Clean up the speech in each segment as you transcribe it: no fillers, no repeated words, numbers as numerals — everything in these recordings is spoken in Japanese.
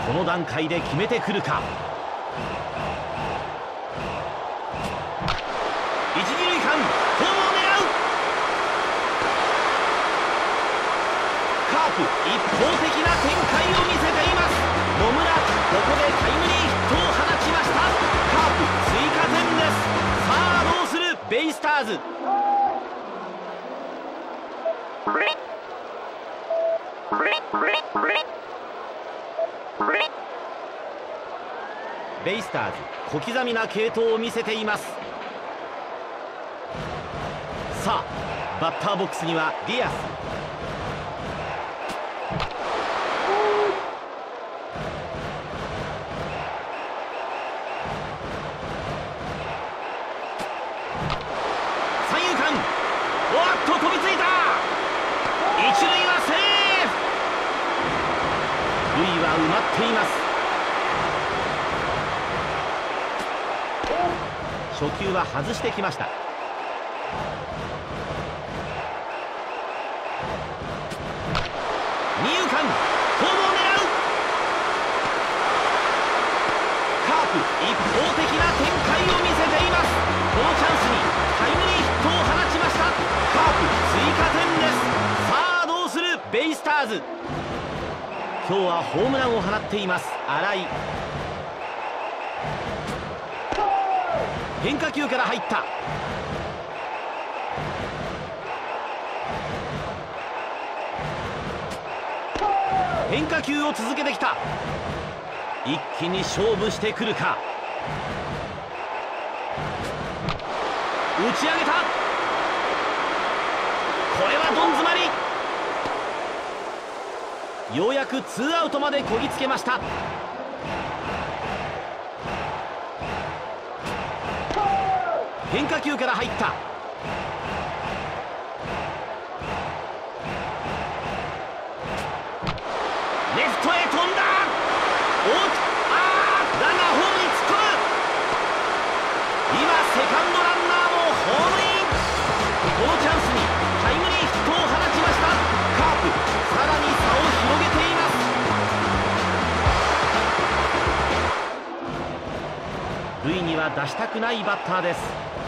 この段階で決めてくるか。一二塁間、ホームを狙う。カープ、一方的な展開を見せています。野村、ここでタイムリーヒットを放ちました。カープ、追加点です。さあどうするベイスターズ。ベイスターズ、小刻みな継投を見せています。さあバッターボックスにはディアス。三遊間、おっと飛びついた。一塁はセーフ。塁は埋まっています。初球は外してきました。二遊間、ホームを狙う。カープ、一方的な展開を見せています。このチャンスにタイムリーヒットを放ちました。カープ、追加点です。さあどうするベイスターズ。今日はホームランを放っています新井。変化球から入った。変化球を続けてきた。一気に勝負してくるか。打ち上げた。これはどん詰まり。ようやくツーアウトまでこぎつけました。変化球から入った。レフトへ飛んだ。ランナーホームに突っ込む。今セカンドランナーもホームイン。このチャンスにタイムリーヒットを放ちました。カープ、さらに差を広げています。塁には出したくないバッターです。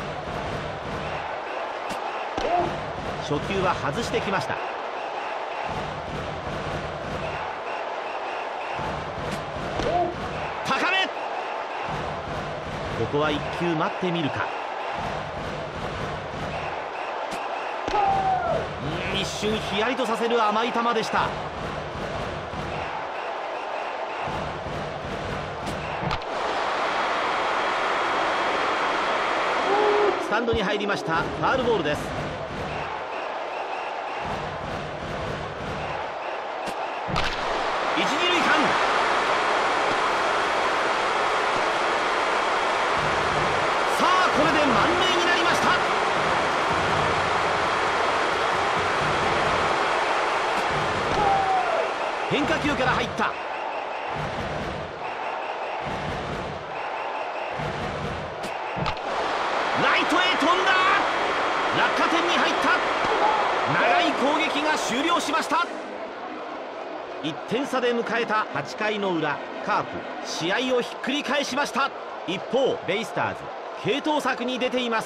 初球は外してきました。高め。ここは1球待ってみるか。一瞬ヒヤリとさせる甘い球でした。スタンドに入りました。ファウルボールです。一二塁間、さあこれで満塁になりました。変化球から入った。ライトへ飛んだ。落下点に入った。長い攻撃が終了しました。1点差で迎えた8回の裏、カープ試合をひっくり返しました。一方ベイスターズ、継投策に出ています。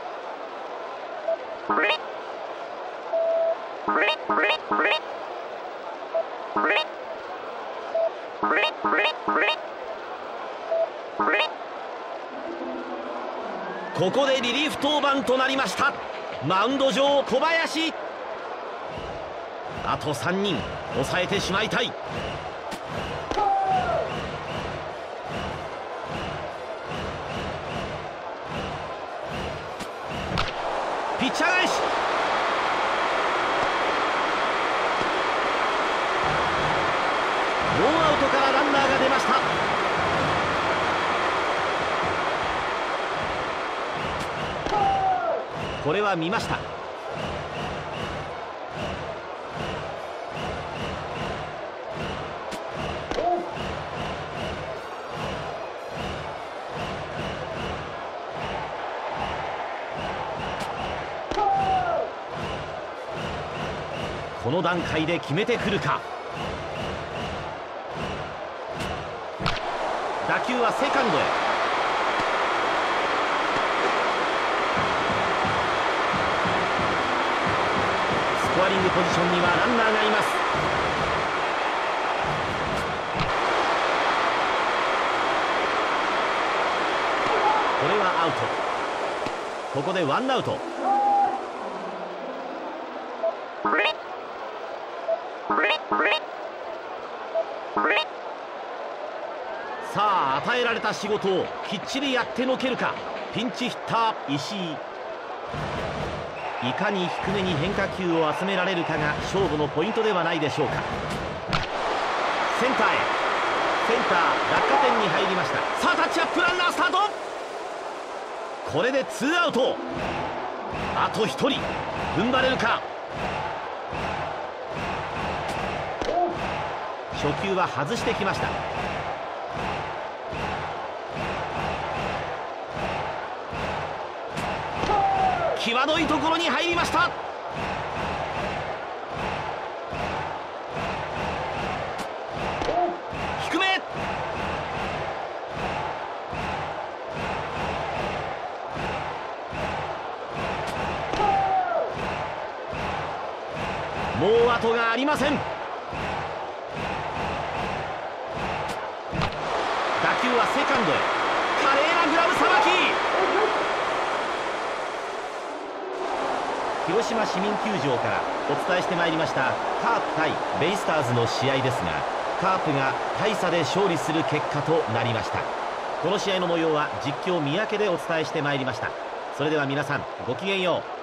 ここでリリーフ登板となりました。マウンド上小林。あと3人抑えてしまいたい。ピッチャー返し。ノーアウトからランナーが出ました。これは見ました。この段階で決めてくるか。 打球はセカンドへ。スコアリングポジションにはランナーがいます。これはアウト。ここでワンアウト。さあ、与えられた仕事をきっちりやってのけるか、ピンチヒッター石井。いかに低めに変化球を集められるかが勝負のポイントではないでしょうか。センターへ。センター落下点に入りました。さあ、タッチアップランナースタート。これでツーアウト。あと1人踏ん張れるか。初球は外してきました。際どいところに入りました。低め。もう後がありません。打球はセカンドへ。華麗なグラブさばき。広島市民球場からお伝えしてまいりましたカープ対ベイスターズの試合ですが、カープが大差で勝利する結果となりました。この試合の模様は実況三宅でお伝えしてまいりました。それでは皆さんごきげんよう。